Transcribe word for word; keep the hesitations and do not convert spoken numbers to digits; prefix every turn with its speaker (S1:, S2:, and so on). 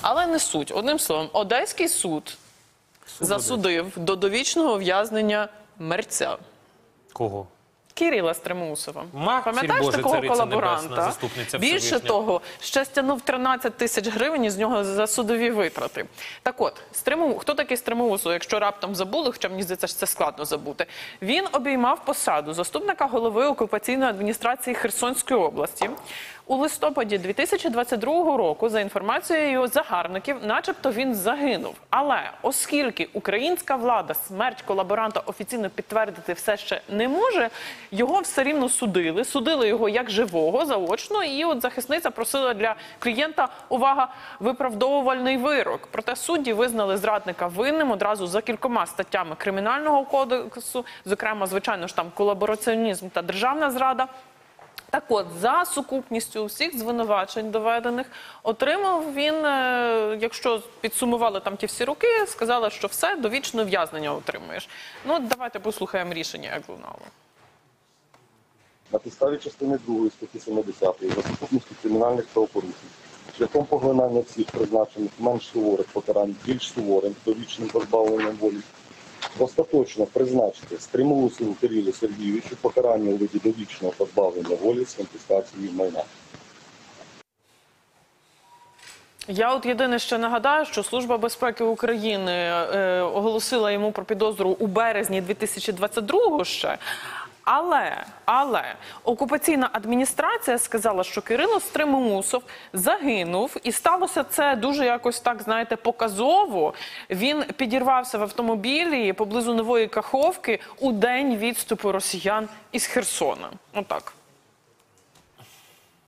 S1: Але не суть. Одним словом, Одеський суд засудив до довічного ув'язнення мерця.
S2: Кого?
S1: Кирила Стримусова.
S2: Матір
S1: Пам'ятаєш
S2: Божа,
S1: такого
S2: цариця
S1: колаборанта?
S2: небесна, заступниця
S1: Більше
S2: Всевишня.
S1: того, ще стягнув тринадцять тисяч гривень із нього за судові витрати. Так от, Стриму... хто такий Стримусов, якщо раптом забули, хоча мені здається, що це складно забути. Він обіймав посаду заступника голови окупаційної адміністрації Херсонської області. У листопаді дві тисячі двадцять другого року, за інформацією загарбників, начебто він загинув. Але оскільки українська влада смерть колаборанта офіційно підтвердити все ще не може, його все рівно судили. Судили його як живого, заочно, і от захисниця просила для клієнта, увага, виправдовувальний вирок. Проте судді визнали зрадника винним одразу за кількома статтями Кримінального кодексу, зокрема, звичайно ж, там колабораціонізм та державна зрада. Так от, за сукупністю всіх звинувачень доведених, отримав він, якщо підсумували там ті всі роки, сказали, що все, довічне ув'язнення отримуєш. Ну, от давайте послухаємо рішення, як лунало.
S3: На підставі частини другої статті сімдесятої за сукупністю кримінальних правопорушень, шляхом поглинання всіх призначених менш суворих покарань більш суворим довічним позбавленням волі, остаточно призначити Стримусову Кирилу Сергійовичу покарання у виді довічного позбавлення волі з конфіскацією майна.
S1: Я от єдине ще нагадаю, що Служба безпеки України е, оголосила йому про підозру у березні дві тисячі двадцять другого ще. Але, але окупаційна адміністрація сказала, що Кирило Стримусов загинув, і сталося це дуже якось так, знаєте, показово. Він підірвався в автомобілі поблизу Нової Каховки у день відступу росіян із Херсона. Отак.